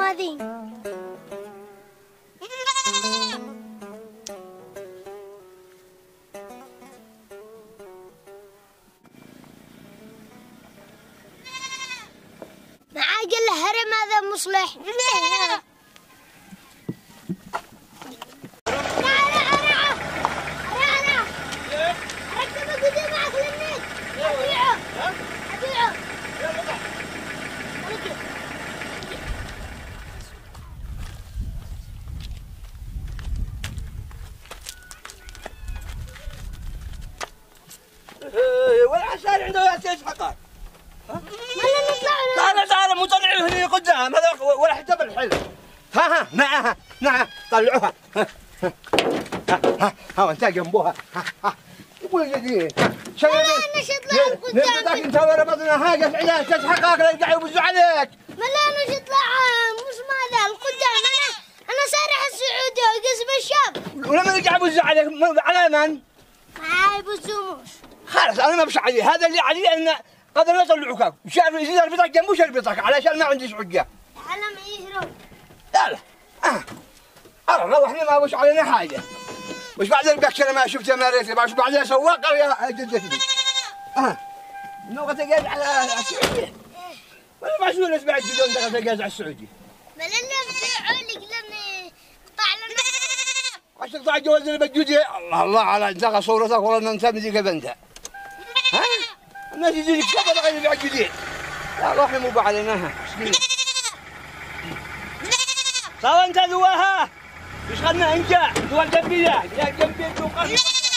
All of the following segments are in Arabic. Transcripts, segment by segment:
ماذي معاقل الهرم هذا مصلح. والعسال عنده اساس حقار. يلا نطلع. تعال مو طلعوا هنا قدام هذا ولا حتى بالحلم. ها نعم طلعوها. ها انت جنبوها. يقول جديد. لا انا شطلع قدام. ذاك انت ورا بطنها هاجس عليها اساس حقاك لا يرجعوا يبزوا عليك. ما لا انا شطلع مش ماذا القدام انا سارح السعودي وقسم الشاب. ولما يرجع يبزوا عليك على من؟ ما يبزوش. خلاص انا ما بش عليه هذا اللي عليه ان قدر لا يطلعوك شاف يصير يربطك جنبه يربطك علشان ما عنديش حجه. على ما يهرب. لا روحنا ما بش علينا حاجه. وش بعد البكش انا ما شفته ما ريت وش بعدين سواق يا جدتي. نوقة تجاز على السعوديه. ولا ما شو الناس بعد بدون دقه تجاز على السعوديه. ما لنا بيعوا لك لنا قطع لنا. وش تقطع جواز اللي بجودي الله على دقه صورتك والله انت مديك بنتها. الناس يجي كذا غير بعجلين. لا روحي مو بعلناها. صار انت ذواها. ايش خلنا انجا ذوا الجنبيه يا جنبيه توقف.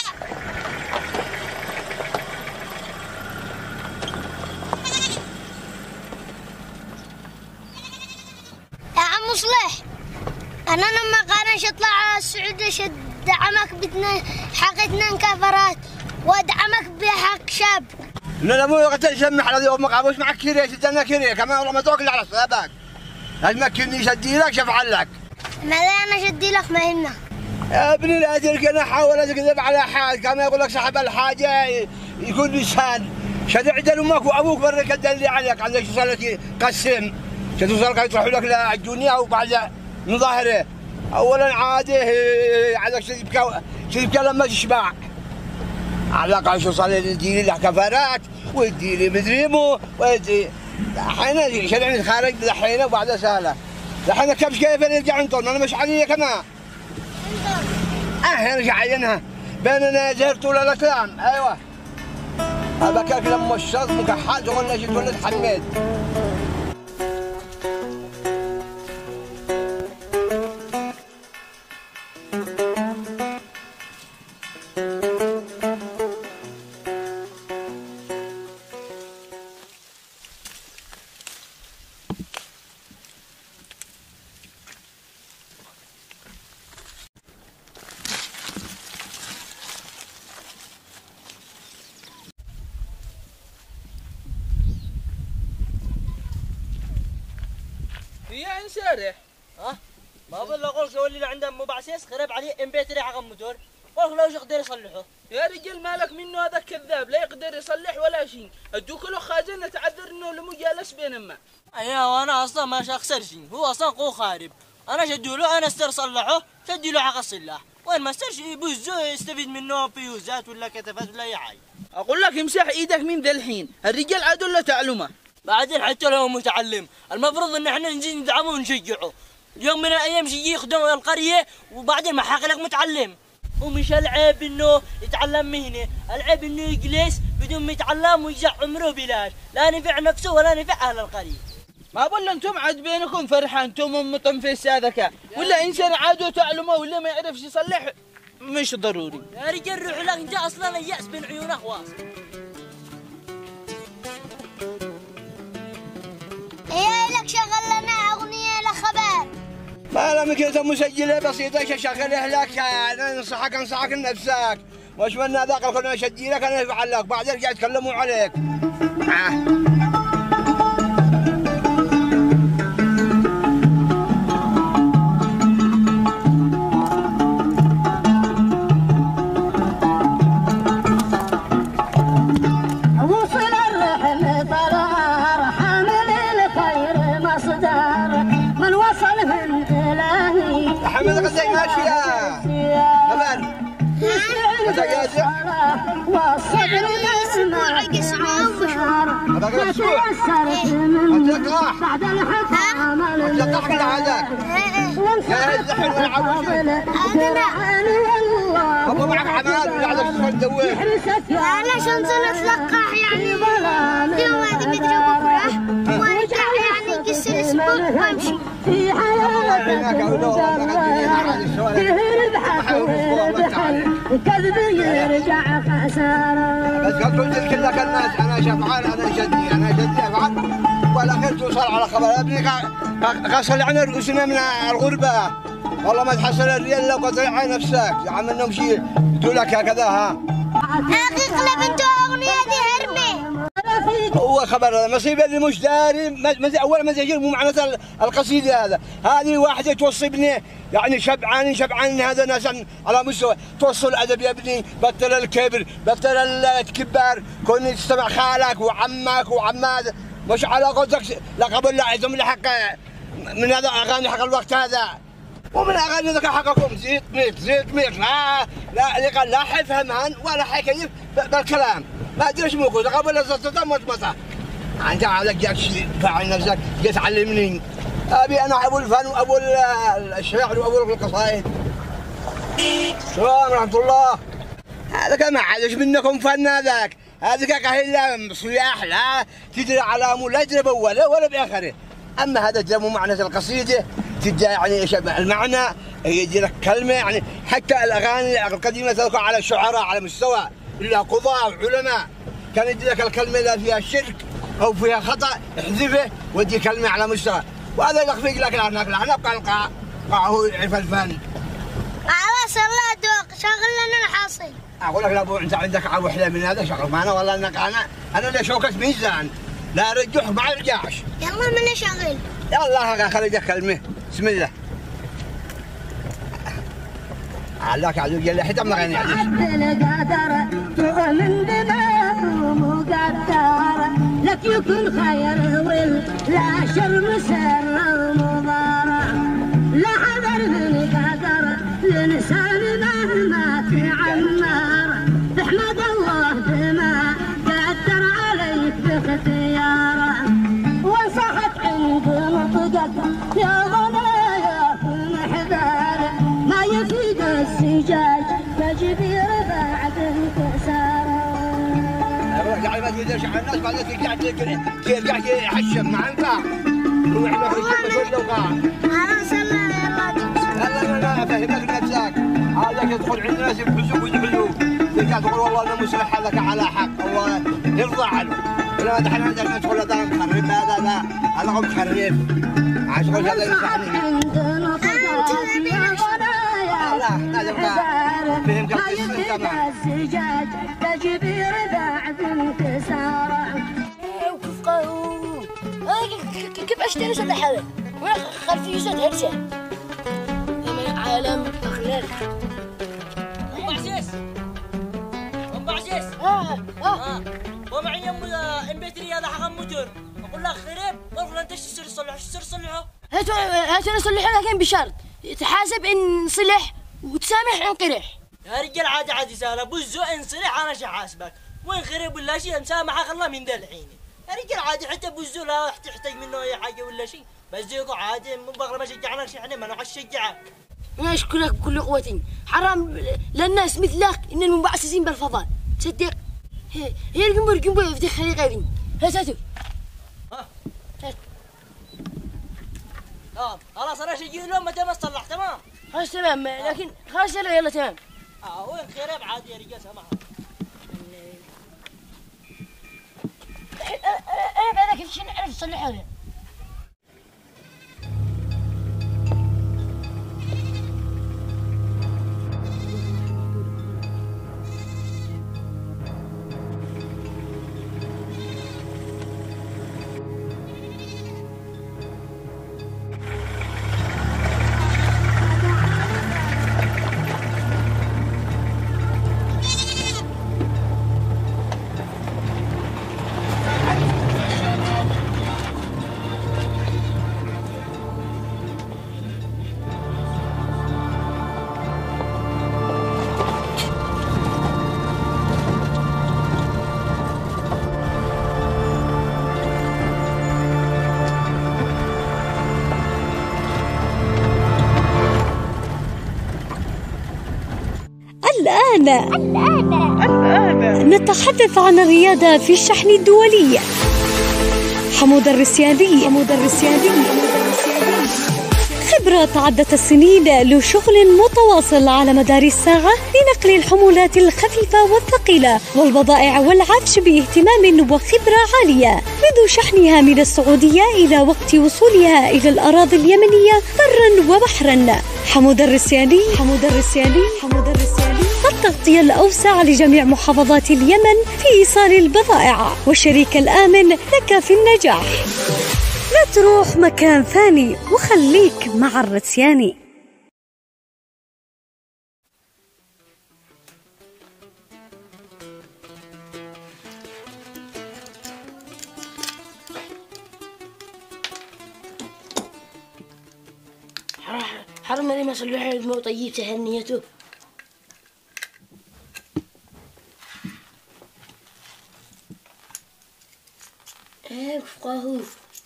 يا عم مصلح انا لما قارنش اطلع السعوديه شد دعمك بتنا حق 2 كفرات وادعمك بحق شاب. لا مو قتل سمح على ذوق مقابوش معك كيري سدنا كيري كمان والله ما توكل على صابك. لازم كني شدي لك شفعل لك. ما لا انا شدي لك ما هنا. يا ابني لا ادرك انا حاول اكذب على حال كما يقول لك صاحب الحاجه يكون لسان شد عدل امك وابوك برك الدليل عليك عندك صلاه قسم شتوصلك يطرحوا لك للدنيا وبعد مظاهره اولا عادي عندك تبكى لما تشبع علاقه شو صار لي تديني له كفارات ويديني مدري مو ويدي الحين شرعني خارج الحين وبعد سهله الحين كبش كيف نرجع نطول انا مش علي كمان نرجع عينها بيننا زهرت ولا الكلام ايوه هذا كيف لما الشرط مكحل تقول لي تقول حميد. هي انسارح ما بالله قول شو اللي عنده مبعثيس خرب عليه امبيتري حق الموتور قول لو يقدر يصلحه. يا رجال مالك منه هذا كذاب لا يقدر يصلح ولا شيء ادوك له خازن تعذر انه لمو جالس بينما. ايوه وانا اصلا ما اخسر شيء هو اصلا قو خارب انا شدوا له انا استر صلحه شدوا له حق السلاح وين ما استرش يبوزه يستفيد منه فيوزات ولا كتفات ولا اي حاجه. اقول لك امسح ايدك من ذا الحين الرجال عادوا له تعلمه. بعدين حتى لو متعلم المفروض ان احنا نجي ندعمه ونشجعه. يوم من الايام يجي يخدم القريه وبعدين ما حق لك متعلم. ومش العيب انه يتعلم مهنه، العيب انه يجلس بدون ما يتعلم ويجع عمره بلاش، لا نفع نفسه ولا نفع اهل القريه. ما بقول انتم عاد بينكم فرحه انتم ام طنفيس هذاك ولا انسان عادوا تعلمه ولا ما يعرفش يصلح مش ضروري. يا رجال روح لك انت اصلا الياس بين عيونك واصل. هي لك شغل لنا اغنيه لخبر. ما لما كنت مسجله بسيطه شغلها لك انا انصحك لنفسك مش من ذاك الكل اشدي لك انا افعل لك بعدين يرجع يتكلموا عليك. وصل الرحل فرار حامل الخير مصدر من وصل باقي السوق التقاح التقاح كل هذاك يا الزحل والعبوشي ابو معك حماد ولا عندك شغل تسويه علاش نزل نتلقح يعني اليوم هذا مدري بكره ونرجع يعني نقص الاسبوع وامشي الله يعينك كذب يرجع خسارة بس قلت لك كلك الناس انا شفعان انا جدي افعل والاخير توصل على خبر ابني غسل عنا رؤوسنا من الغربه والله ما تحصل الريال لو قطع نفسك يا عم انهم شيء تقول لك هكذا ها حقيقة بنتو اغنية دي هرمي هو خبر مصيبه اللي مش داري اول مزاجير مو معناتها القصيده هذه واحده توصبني يعني شبعان هذا ناس على مستوى توصل الادب يا ابني بطل الكبر بطل الكبار كون تستمع خالك وعمك وعماد مش على قصدك لا قبل لا عزم لحق من هذا اغاني حق الوقت هذا ومن اغاني ذاك حقكم زيت ميت لا حيفهمهن ولا حيكيف بالكلام ما ادري ايش موجود قبل الزطه مطمطه انت عندك جاك شيء فاعل نفسك جيت تعلمني ابي انا ابو الفن وابو الشعر وابو القصائد السلام ورحمه الله هذا كما عادش منكم فن هذاك هذيك قهيله صياح لا تدري على مو لا تدري ولا باخره اما هذا تدري معنى القصيده تدري يعني ايش المعنى يجي لك كلمه يعني حتى الاغاني القديمه تذكر على الشعراء على مستوى الا قضاة وعلماء كان يدي لك الكلمه لا فيها شرك او فيها خطا احذفه ودي كلمه على مستوى وهذا يخفيك لك هناك لا نبقى القاع هو يعرف الفن خلاص الله دوق شغل لنا الحاصل اقول لك لا ابو انت عندك عب وحده من هذا شغل معنا والله انك انا اللي شوكه ميزان لا رجح ما يرجعش يلا من شغل يلا خليك كلمه بسم الله علاك عدو يلا حتى ما غني عليك القدر تؤمن بما مقدر لك يكون خير ولا شر مسر مضارع لا حذر من قدر الانسان مهما تعمر تحمد الله بما قدر عليك باختياره وصحت عند مقدر يا ضنايا محذر ما يفيد السجاج فجبير بعد انكساره يعني ما تقدرش على الناس بعدين ترجع يحشم مع انقاع ويحنا في الشمس وقاع خلاص يلا لا افهمك نفسك هذاك يدخل عند الناس يبحثوك ويجحدوك تلقى تقول والله انا مسلح لك على حق الله يرضى عنه ولا دحين عندك تدخل هذا مخرب هذا لا هذا هو مخرب عشان هذا يساعدني فهمت الزجاج تجبير بعد انكساره كيف اشتري سد هذا؟ وين خلفي سد هرسه؟ من عالم اخلاق ام عزيز ومعي ام بتري هذا حق موتور اقول لك خرب والله انت ايش تصلحه هات انا اصلحه لكن بشرط تحاسب ان صلح وتسامح ان قرح يا رجال عادي سهله بوزو ان صلح انا حاسبك وين خرب ولا شيء مسامحك الله من ذا الحين يا رجال عادي حتى بوزو لا تحتاج منه اي حاجه ولا شيء بس زيكو عادي مو بغير ما شجعناش احنا ما نعش شجعك انا اشكرك بكل قوتي حرام للناس مثلك ان المنبعثين بالفضاء تصدق هي الجمبور يفتح خليقه ابني هاتوا خلاص انا شجي لهم متى ما صلح تمام خلاص تمام لكن خلاص يلا تمام وين خير عادي يا رجال سامحها انا كيف شنو نعرف نصلحها الآن نتحدث عن الريادة في الشحن الدولي. حمود الرسياني خبرة عدة السنين له شغل متواصل على مدار الساعة لنقل الحمولات الخفيفة والثقيلة والبضائع والعفش باهتمام وخبرة عالية، منذ شحنها من السعودية إلى وقت وصولها إلى الأراضي اليمنية برا وبحرا. حمود الرسياني التغطية الأوسع لجميع محافظات اليمن في إيصال البضائع، والشريك الآمن لك في النجاح. لا تروح مكان ثاني وخليك مع الرسياني. حرام لي ما صلوا على الموت طيب سهل نيته. فقاهو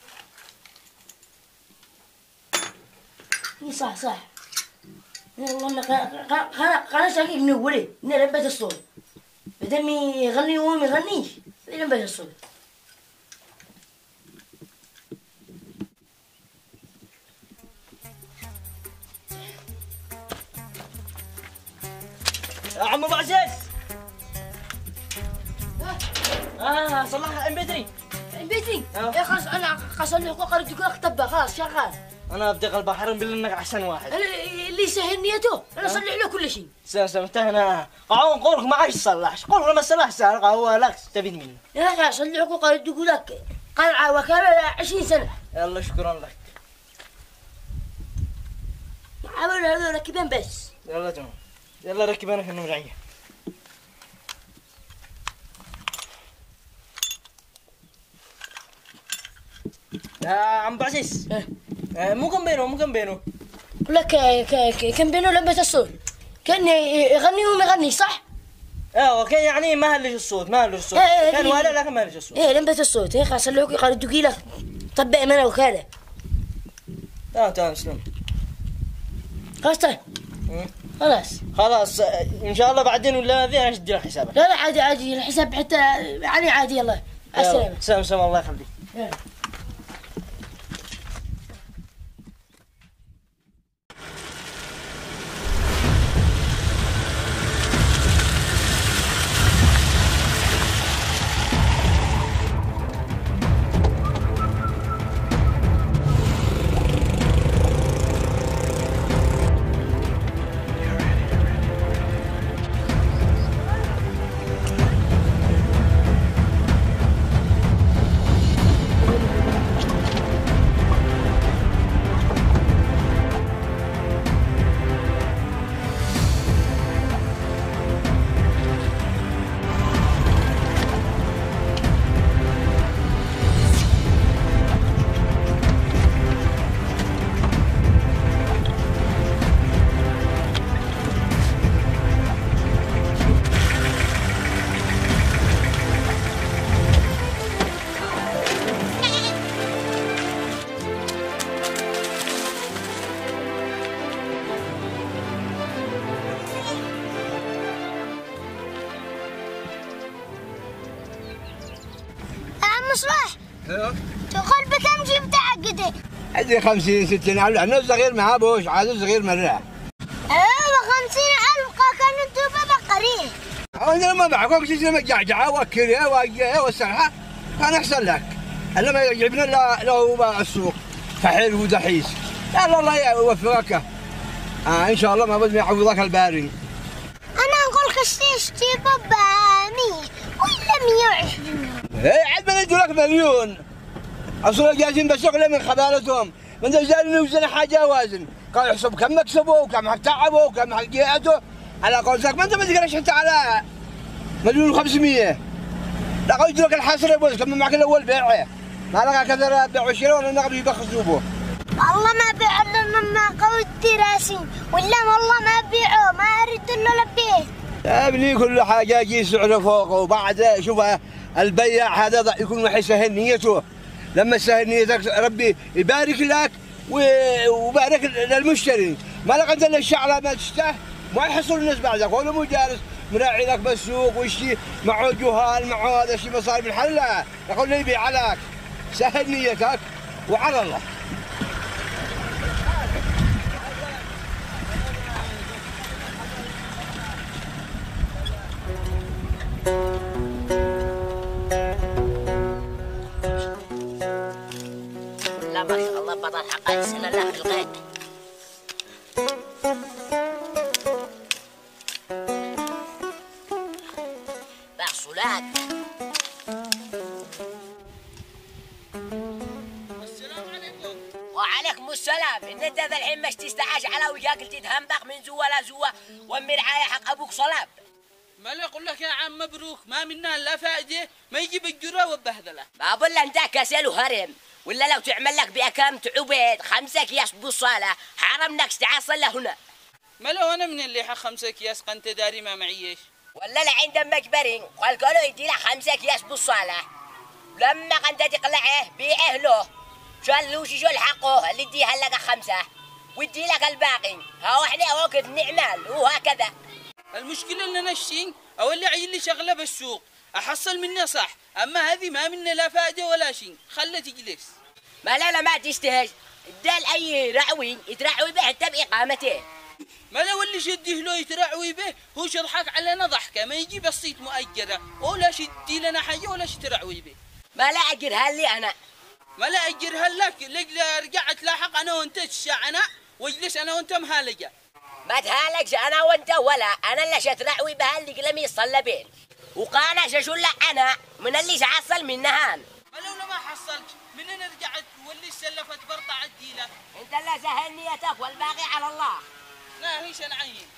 صح والله قناة شاكك من أولي نلبس الصوت بدل يغني وهو ما يغنيش نلبس الصوت. يا عم ابو عزيز صلحها ام بي 3 يا خلاص انا خاصني حقوق الدكتور اختبى خلاص شغال. انا بدي قلب بحر بالله انك احسن واحد. اللي يسهل نيته انا اصلح له كل شيء. انتهينا. قاعون قولك ما عادش تصلحش، قولك ما تصلحش هو لك تستفيد منه. يا اخي اصلح حقوق الدكتور لك قلعه وكاله 20 سنه. يلا شكرا لك. عمل هذول ركبين بس. يلا تمام. يلا ركبنا في النمرعيه. يا عم ابو عزيز مو كم بينه لك كان بينه لبس الصوت كان يغني وما يغني صح؟ كان يعني ما هلش الصوت كان ولا لكن ما هلش الصوت. لبس الصوت يا اخي اصلحوك قال الدقيله طبق منه وكاله. تمام سلام. خلاص طيب خلاص ان شاء الله بعدين ولا فيها ندير الحساب. لا عادي الحساب حتى يعني عادي. يلا السلامه. سلام الله يخليك. مصلح تقول بكم جبت عقدك؟ عندي 50-60 ألف. أنا صغير مع أبوش عاد صغير مرة. 50,000 كان الدوبة بقريه. أنا ما بعرفك شيء جعجعة وكريه والسلحة كان أحسن لك. أنا ما يجيبنا لا السوق فحيل ودحيس. يلا الله يوفقك. إن شاء الله ما بدي يعوضك الباري. أنا أقول لك اشتري بابا 100 ولا 120. عندنا يدوا لك مليون. أصلا جالسين بالشغل من خبالتهم. من جالسين يوزن حاجة وازن. قال يحسب كم مكسبه وكم تعبه وكم جهته. على قولتك ما أنت ما تقدرش أنت على 1,500,000. لا قال يدوا لك الحصر يا بوز كم معك الأول بيعه. ما لقى كذا بيع وشراء ولا نقدر يبخسوا به. والله ما بيع لنا ما قوت دراسين ولا والله ما بيعوا ما أريد إلا لبيه. يا ابني كل حاجة يجي سعره فوق وبعد شوف البياع هذا يكون راح يسهل نيته. لما يسهل نيتك ربي يبارك لك ويبارك للمشتري. ما لك انت الشعره ما تشتهي ما يحصل الناس بعدك ولا مو جالس مراعي لك بالسوق ويشتي معه جهال معه هذا الشيء مصاري بالحل لا يقول لي يبيع عليك سهل نيتك وعلى الله. لا ما شاء الله بطل حقائق السنة لا في الغيط. محصولات. السلام عليكم. وعليكم السلام. ان انت ذا الحين مش تستعاش على وجهك تتهمبق من زوا لزوا والمرعاية حق ابوك صلاب. ما لا اقول لك يا عم مبروك ما منا الا فائده ما يجيب الجرة والبهذله. بقول له انت كسل وهرم ولا لو تعمل لك بأكام عبيد 5 أكياس بصالة حرمناك تعصل هنا. ما لو انا من اللي 5 اكياس قنت داري ما معيش. ولا لعين دمك برين قال قالوا يدي له 5 أكياس بصالة لما قنت تقلعه بيعه له شال له شو الحقه اللي يديها لك 5 ويدي لك الباقي. ها احنا وقت نعمل وهكذا. المشكله ان انا الشين اولي عيل لي شغله بالسوق احصل منه صح اما هذه ما منه لا فائده ولا شيء خلها تجلس. ما لا ما تستهج ادال اي رعوي يترعوي به حتى باقامته. ما لو اللي شديه له يترعوي به هو شضحك علينا ضحكه ما يجي بسيط مؤجره ولا شدي لنا حاجه ولا شترعوي به. ما لا اجرها لي انا. ما لا اجرها لك لقلا رجعت لاحق انا وانت الشاعنة واجلس انا وانت مهالجه. ما تهالكش انا وانت ولا انا اللي شترعوي بها اللي قلمي يصلبين وقانا ششول انا من اللي شحصل منهان. ما لو ما حصلت منين رجعت واللي سلفت برطع الديله. انت اللي سهل نيتك والباقي على الله. لا هيش العين.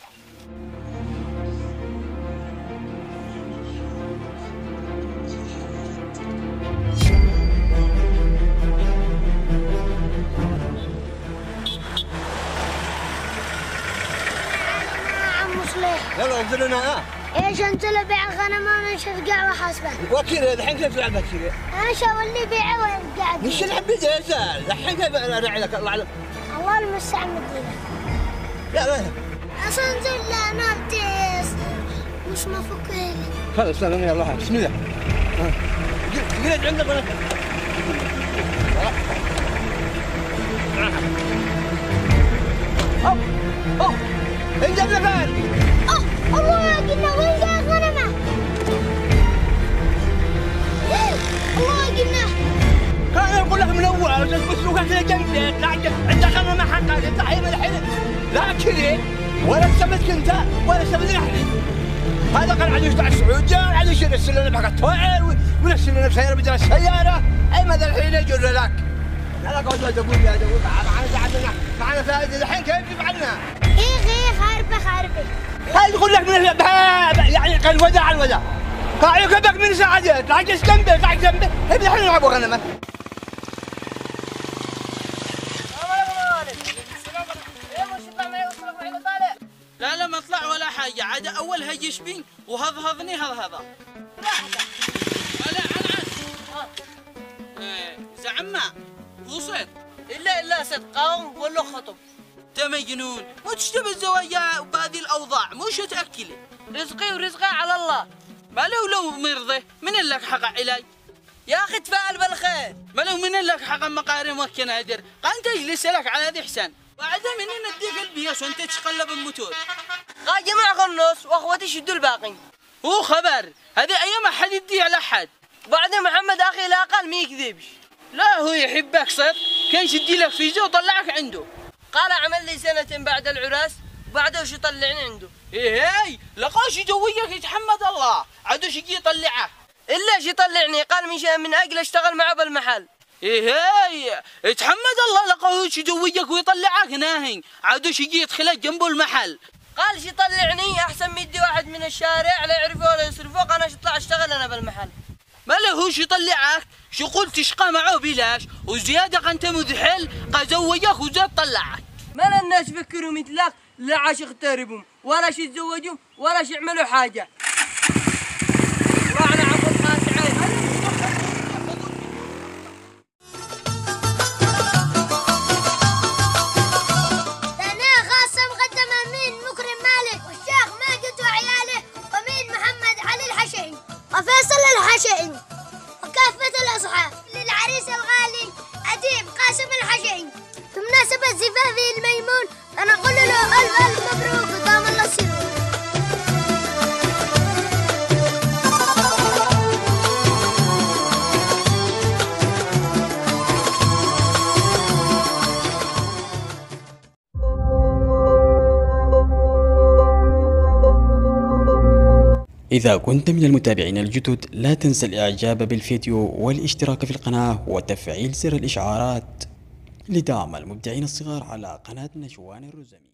يلا انزلنا ايش انت اللي بيع الغنم انا شرقع وحاسبه. وكيل الحين كيف تلعب كذا؟ انا شو اللي بيعه وقاعد. مش العب بجازال الحين كيف انا راعي لك الله اعلم. الله المستعان مدينه. لا لا اصلا انزل لا نبتس مش مفكر. خلاص سلام يلا بسم الله. قلت عندك ولا اوه انزل لفين؟ الله قلنا وين جاء غنمه؟ الله قلنا كان اقول لك من اول بس سوقك كذا جنبك لا عندك غنمه حقك انت حين الحين لا كذا ولا سمتك انت ولا سمت نحن. هذا كان عاد يشتغل السعوديه عاد يشيل السلم حق الطائر وينزل لنا بسياره بدل السياره اي ماذا الحين يجر لك. لا قول لا تقول يا تقول معنا فائده الحين كيف يفعلنا؟ خاربه هاي تقول لك من يعني قال وداع على الوداع. قاعد يكبك من ساعات قاعد جنبه قاعد جنبه ابن الحين يلعبوا غنمه. لا لا ما اطلع ولا حاجه عاد اول هيش بي وهضهضني هضهضه. لا زعما وصل الا صدقهم ولا خطب. انت مجنون مو تشتبه الزوايا بهذه الاوضاع مو شو تاكلي. رزقي ورزقه على الله. ما لو مرضي من لك حق علاج يا اخي تفاعل بالخير. ما لو من لك حق مقارن وكنادر قانت يجلس لك على هذه احسان بعدها منين نديك البياس وانت تشقلب الموتور. قاعد جمع النص واخوتي يشدوا الباقي. هو خبر هذه ايام احد يدي على حد. بعدين محمد اخي لا قال ما يكذبش. لا هو يحبك صدق كان يشدي لك فيزا وطلعك عنده. قال عمل لي سنة بعد العراس وبعده وش يطلعني عنده. ايه لقاش يجويك يتحمد الله عادوش يجي يطلعه. الا شي يطلعني قال من اجل اشتغل معه بالمحل. ايه يتحمد الله لقاهوش يجويك ويطلعك ناهي عادوش يجي يدخلك جنبه المحل. قال شي يطلعني احسن من يدي واحد من الشارع لا يعرفه ولا يصرفوه انا اطلع اشتغل انا بالمحل. ما لهوش يطلعك شو قلت تشقى معه بلاش وزياده انت مذحل قزوجك وزاد طلعك. ما الناس فكروا مثلك لا عاشق تهربهم ولا شي يتزوجوا ولا شي يعملوا حاجه. وانا عبد القاسعين انا خاصه مقدمه من مكرم مالك وفيصل الحشئي وكافة الأصحاب للعريس الغالي أديب قاسم الحشئي بمناسبة زفافه الميمون فنقول له ألف ألف مبروك ودام الله سره. إذا كنت من المتابعين الجدد لا تنسى الإعجاب بالفيديو والاشتراك في القناة وتفعيل زر الإشعارات لدعم المبدعين الصغار على قناة نشوان الرزمي.